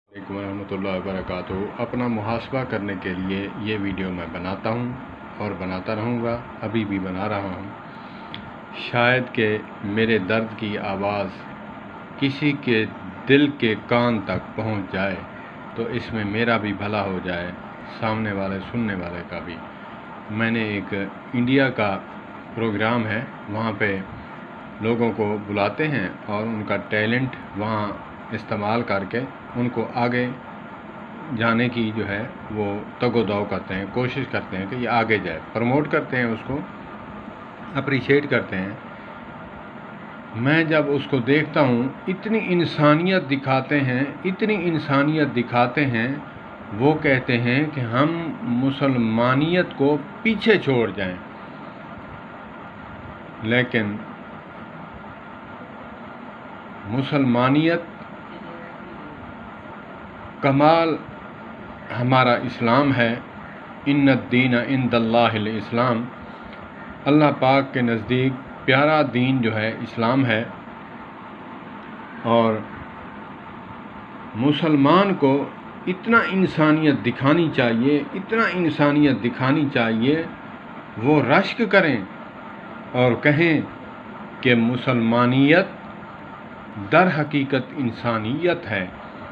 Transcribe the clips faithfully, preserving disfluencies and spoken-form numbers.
अलैकुम रहमतुल्लाहि व बरकातुहू। अपना मुहासबा करने के लिए ये वीडियो मैं बनाता हूँ और बनाता रहूँगा, अभी भी बना रहा हूँ। शायद कि मेरे दर्द की आवाज़ किसी के दिल के कान तक पहुँच जाए तो इसमें मेरा भी भला हो जाए, सामने वाले सुनने वाले का भी। मैंने एक इंडिया का प्रोग्राम है, वहाँ पे लोगों को बुलाते हैं और उनका टैलेंट वहाँ इस्तेमाल करके उनको आगे जाने की जो है वो तगो-दाव करते हैं, कोशिश करते हैं कि ये आगे जाए, प्रमोट करते हैं, उसको अप्रिशिएट करते हैं। मैं जब उसको देखता हूँ, इतनी इंसानियत दिखाते हैं, इतनी इंसानियत दिखाते हैं। वो कहते हैं कि हम मुसलमानियत को पीछे छोड़ जाएं, लेकिन मुसलमानियत कमाल हमारा इस्लाम है। इन्नद्दीन इंदल्लाहिल इस्लाम, अल्लाह पाक के नज़दीक प्यारा दीन जो है इस्लाम है। और मुसलमान को इतना इंसानियत दिखानी चाहिए, इतना इंसानियत दिखानी चाहिए, वो रश्क करें और कहें कि मुसलमानियत दर हकीकत इंसानियत है।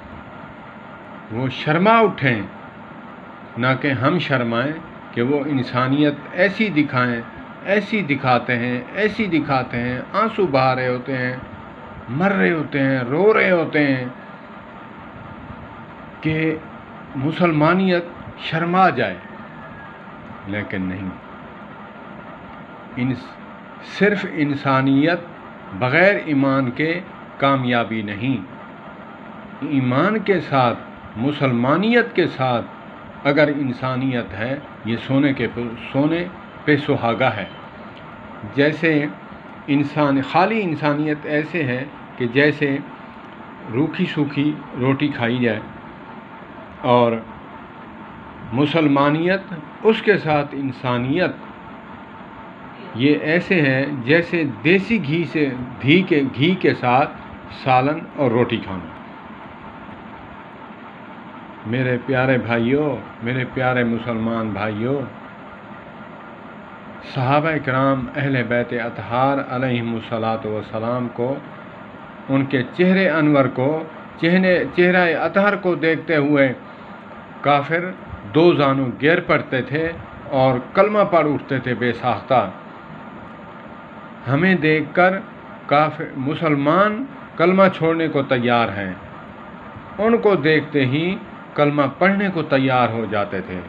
वो शर्मा उठें, ना कि हम शर्माएं कि वो इंसानियत ऐसी दिखाएं, ऐसी दिखाते हैं, ऐसी दिखाते हैं, आंसू बहा रहे होते हैं, मर रहे होते हैं, रो रहे होते हैं कि मुसलमानियत शर्मा जाए। लेकिन नहीं, इन सिर्फ इंसानियत बग़ैर ईमान के कामयाबी नहीं। ईमान के साथ, मुसलमानियत के साथ अगर इंसानियत है, ये सोने के सोने पे सुहागा है। जैसे इंसान खाली इंसानियत ऐसे है कि जैसे रूखी सूखी रोटी खाई जाए, और मुसलमानियत उसके साथ इंसानियत ये ऐसे है जैसे देसी घी से घी के घी के साथ सालन और रोटी खाना। मेरे प्यारे भाइयों, मेरे प्यारे मुसलमान भाइयों, सहाबा इकराम अहले बैत अतहार अलैहिमुस्सलातु वस्सलाम को, उनके चेहरे अनवर को, चेहरे चेहरा अतहर को देखते हुए काफिर दो जानों गिर पड़ते थे और कलमा पढ़ उठते थे बेसाख्ता। हमें देखकर काफिर मुसलमान कलमा छोड़ने को तैयार हैं, उनको देखते ही कलमा पढ़ने को तैयार हो जाते थे।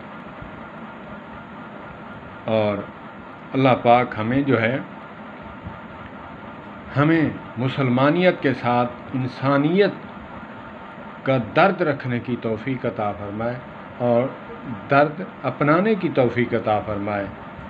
और अल्लाह पाक हमें जो है, हमें मुसलमानियत के साथ इंसानियत का दर्द रखने की तौफीक अता फरमाए और दर्द अपनाने की तौफीक अता फरमाए।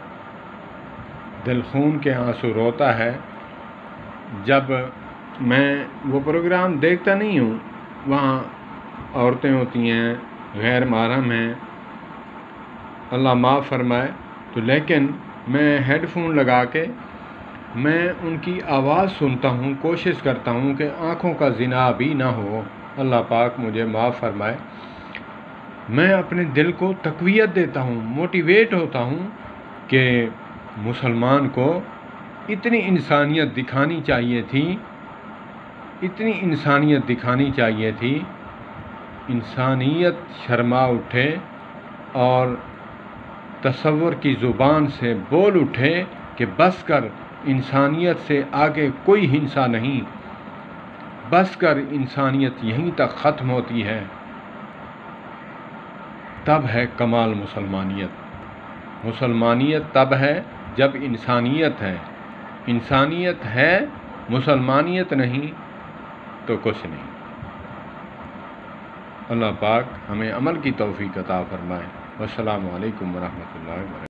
दिल खून के आंसू रोता है जब मैं वो प्रोग्राम देखता नहीं हूँ। वहाँ औरतें होती हैं, गैर महरम हैं, अल्लाह माफ़ फरमाए, तो लेकिन मैं हेडफोन लगा के मैं उनकी आवाज़ सुनता हूँ, कोशिश करता हूँ कि आँखों का ज़िना भी ना हो। अल्लाह पाक मुझे माफ़ फरमाए। मैं अपने दिल को तक़वियत देता हूँ, मोटिवेट होता हूँ कि मुसलमान को इतनी इंसानियत दिखानी चाहिए थी, इतनी इंसानियत दिखानी चाहिए थी। इंसानियत शर्मा उठे और तसव्वुर की ज़ुबान से बोल उठे कि बस कर, इंसानियत से आगे कोई हिंसा नहीं, बस कर, इंसानियत यहीं तक ख़त्म होती है। तब है कमाल मुसलमानियत। मुसलमानियत तब है जब इंसानियत है। इंसानियत है, मुसलमानियत नहीं तो कुछ नहीं। अल्लाह पाक हमें अमल की तौफीक अता फरमाए। वस्सलामु अलैकुम व रहमतुल्लाहि व बरकातुहू।